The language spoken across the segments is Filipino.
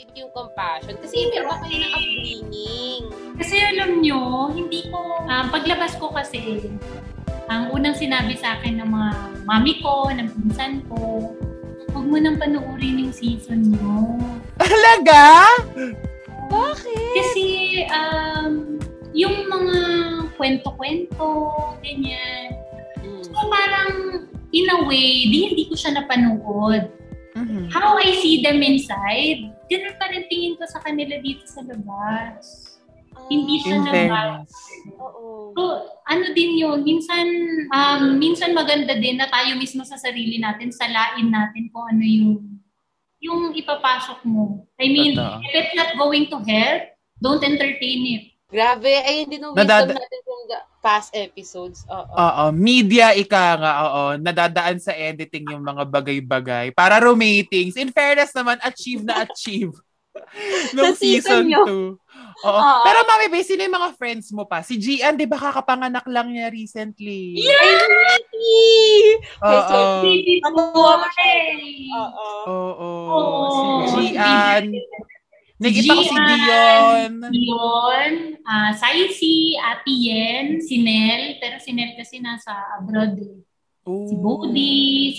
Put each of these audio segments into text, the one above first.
yung compassion. Kasi iba kayo ng upbringing. Kasi alam nyo, hindi ko, paglabas ko kasi, ang unang sinabi sa akin ng mga mami ko, ng pinsan ko, huwag mo nang panuorin yung season nyo. Talaga? Bakit? Kasi, yung mga kwento-kwento, ganyan. So, parang, in a way, hindi ko siya napanood. Mm-hmm. How I see them inside, ganun pa rin tingin ko sa kanila dito sa labas. Hindi siya nabas. Oo. So, ano din yun, minsan maganda din na tayo mismo sa sarili natin, salain natin kung ano yung ipapasok mo. I mean, if it's not going to help, don't entertain it. Grabe, ay hindi nung wisdom natin from the past episodes. Oo, media ika nga, nadadaan sa editing yung mga bagay-bagay para ratings. In fairness naman, achieve na achieve. Nung season 2. Oo. Pero Mami Bay, sino yung mga friends mo pa? Si Gian, di ba kakapanganak lang niya recently? Yeah! Oo. Si Gian. Nakita ko si Dion. Saisi, Ate Yen, si Nel. Pero si Nel kasi nasa abroad. Si Bodhi,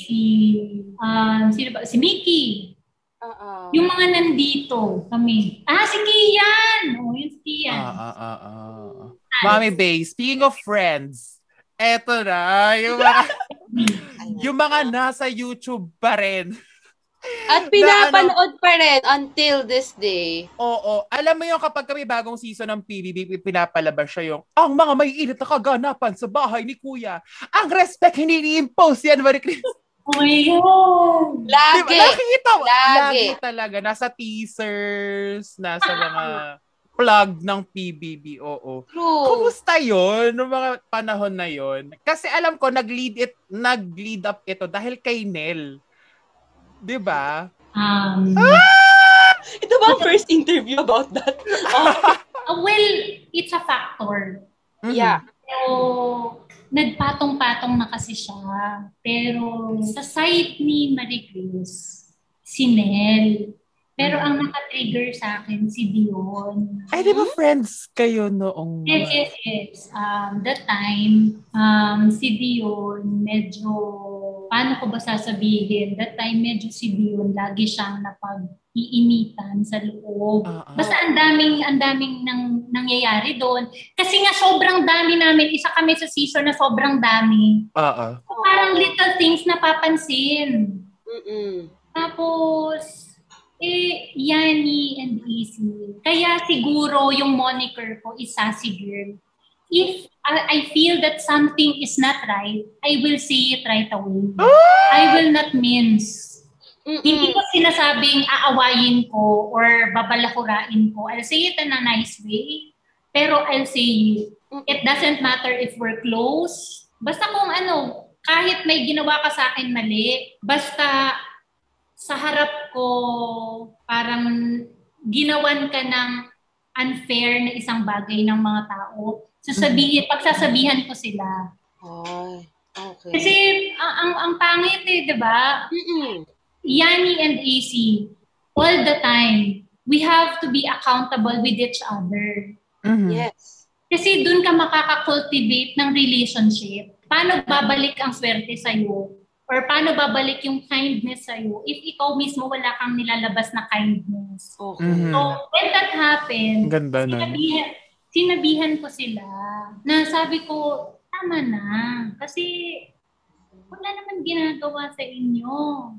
si Mickey. Yung mga nandito kami. Si Kian! Yung si Kian. Mami Bay, speaking of friends, eto na, yung mga nasa YouTube pa rin. At pinapanood pa rin until this day. Oo. Alam mo yung kapag kami bagong season ng PBB, pinapalabas siya yung, ang mga may init na kaganapan sa bahay ni Kuya. Ang respect, hindi i-impose yan, Marie Chris. Oh my God! Lagi! Lagi talaga. Nasa teasers, nasa mga plug ng PBB, oo. True. Kumusta yun, noong mga panahon na yun? Kasi alam ko, nag-lead up ito dahil kay Nel. Diba? Ito ba ang first interview about that? Well, it's a factor. Mm-hmm. Yeah. Pero, nagpatong-patong na kasi siya. Pero, sa side ni Marie Chris, si Nel. Pero ang naka-trigger sa akin, si Dion. Ay, di ba friends kayo noong... Yes. That time, si Dion, medyo... Paano ko ba sasabihin? That time, medyo si Dion, lagi siyang napag-iinitan sa loob. Basta ang daming nangyayari doon. Kasi nga sobrang dami namin. Isa kami sa season na sobrang dami. So, parang little things napapansin. Tapos, Yani and Easy. Kaya siguro yung moniker ko is Sassy Girl. If I feel that something is not right, I will say it right away. I will not mince. Hindi ko sinasabing aawayin ko or babalakurain ko. I'll say it in a nice way, pero I'll say it. It doesn't matter if we're close. Basta kung kahit may ginawa ka sa akin mali, basta sa harap ko, parang ginawan ka ng unfair na isang bagay ng mga tao. Pagsasabihan ko sila. Okay. Kasi ang pangit di ba? Yani and AC, all the time, we have to be accountable with each other. Yes. Kasi dun ka makaka-cultivate ng relationship. Paano babalik ang swerte sa'yo? Or paano babalik yung kindness sa'yo if ikaw mismo wala kang nilalabas na kindness? Okay. So, when that happened, ganda sinabihan ko sila na sabi ko, tama na. Kasi wala naman ginagawa sa inyo.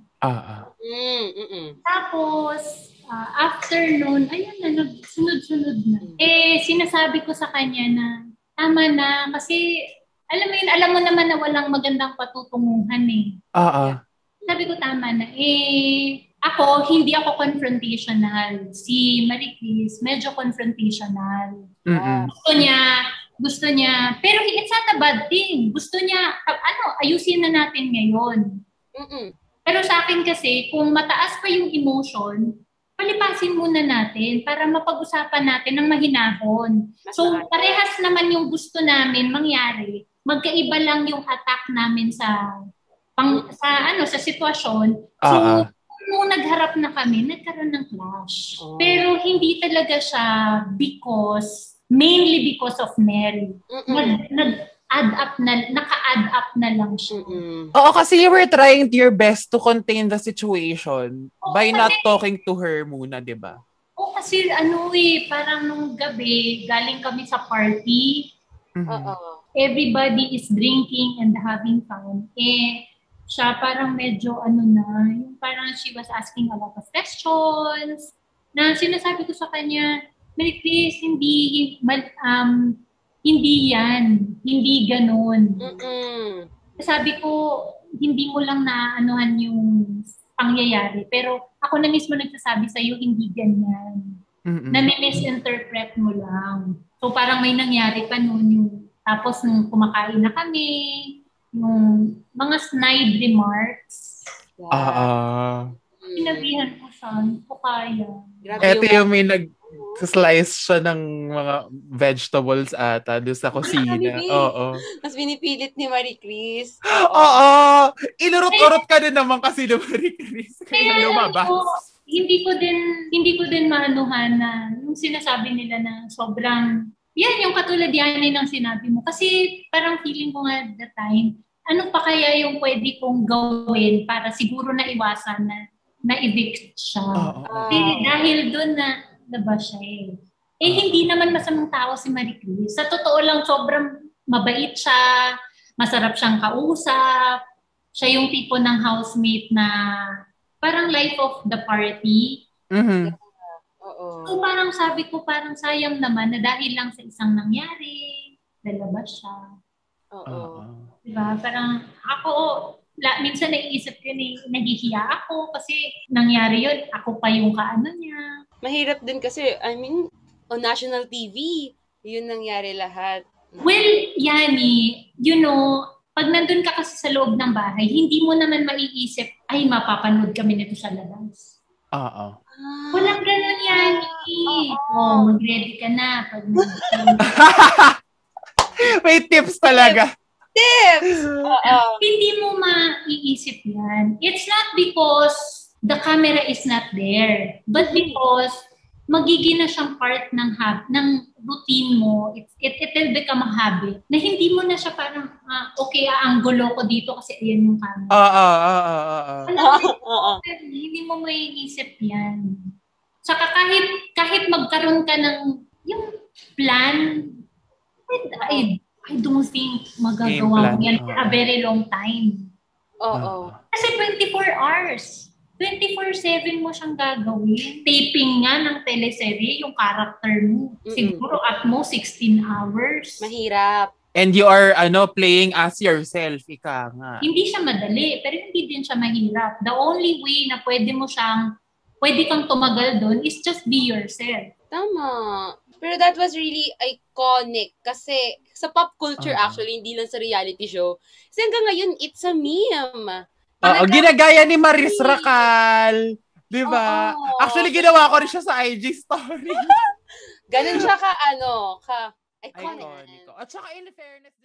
Tapos, after nun, ayun na, nagsunod-sunod na. Sinasabi ko sa kanya na, tama na, kasi, alam mo naman na walang magandang patutunguhan Sabi ko, tama na. Ako, hindi ako confrontational. Si Marie Chris, medyo confrontational. Gusto niya, pero it's not a bad thing. Gusto niya, ayusin na natin ngayon. Pero sa akin kasi, kung mataas pa yung emotion, palipasin muna natin para mapag-usapan natin ng mahinahon. So, parehas naman yung gusto namin mangyari. Magkaiba lang yung attack namin sa sitwasyon. So, nung nagharap na kami, nagkaroon ng clash. Pero hindi talaga siya mainly because of Nell. Naka-add up na lang siya. Oo, kasi you were trying your best to contain the situation by not talking to her muna, di ba? Oo, kasi parang nung gabi, galing kami sa party. Everybody is drinking and having fun. Siya parang medyo yung parang she was asking a lot of questions na sinasabi ko sa kanya, Mary Chris, hindi yan, hindi ganun. Sabi ko, hindi mo lang naanuhan yung pangyayari, pero ako na mismo nagsasabi sa'yo, hindi ganyan. Na-misinterpret mo lang. So parang may nangyari pa noon tapos nung kumakain na kami, yung mga snide remarks. Sinabihan ko siya, hindi ko kaya. Ito yung may nag-slice siya ng mga vegetables ata doon sa kusina. Oo. Mas pinipilit ni Marie Chris. Oo. Inurot-urot ka din naman kasi ni Marie Chris. Kaya lumabas. Hindi ko din maanuhan na yung sinasabi nila na sobrang yan yung katulad yan ng sinabi mo. Kasi parang feeling ko nga at the time, ano pa kaya yung pwede kong gawin para siguro na iwasan na evict siya. Dahil doon na ba siya hindi naman masamang tao si Marie Chris. Sa totoo lang, sobrang mabait siya, masarap siyang kausap, siya yung tipo ng housemate na parang life of the party. So parang sabi ko, parang sayang naman na dahil lang sa isang nangyari, lalabas siya. Diba? Parang ako, minsan naiisip ko naghihiya ako kasi nangyari yun, ako pa yung kaano niya. Mahirap din kasi, on national TV, yun nangyari lahat. Well, Yani, pag nandun ka kasi sa loob ng bahay, hindi mo naman maiisip, ay, mapapanood kami nito sa labas. Walang ganun, Yani. Mag-ready ka na. May tips talaga. Tips! Hindi mo maiisip yan. It's not because the camera is not there, but because magiging na siyang part ng routine mo. It will become a habit na hindi mo na siya parang, okay, anggulo ko dito kasi ayan yung camera. Hindi mo maiisip yan. Saka kahit magkaroon ka ng yung plan, I don't think magagawa mo yan for a very long time. Kasi 24 hours. 24/7 mo siyang gagawin. Taping nga ng teleserye, yung character mo. Siguro at most 16 hours. Mahirap. And you are playing as yourself, ika nga. Hindi siya madali, pero hindi din siya mahirap. The only way na pwede kang tumagal doon is just be yourself. Tama. Pero that was really iconic kasi sa pop culture actually, hindi lang sa reality show. Kasi hanggang ngayon, it's a meme. Ginagaya ni Maris Racal. Diba? Actually, ginawa ko rin siya sa IG story. Ganun siya ka iconic. At saka in fairness,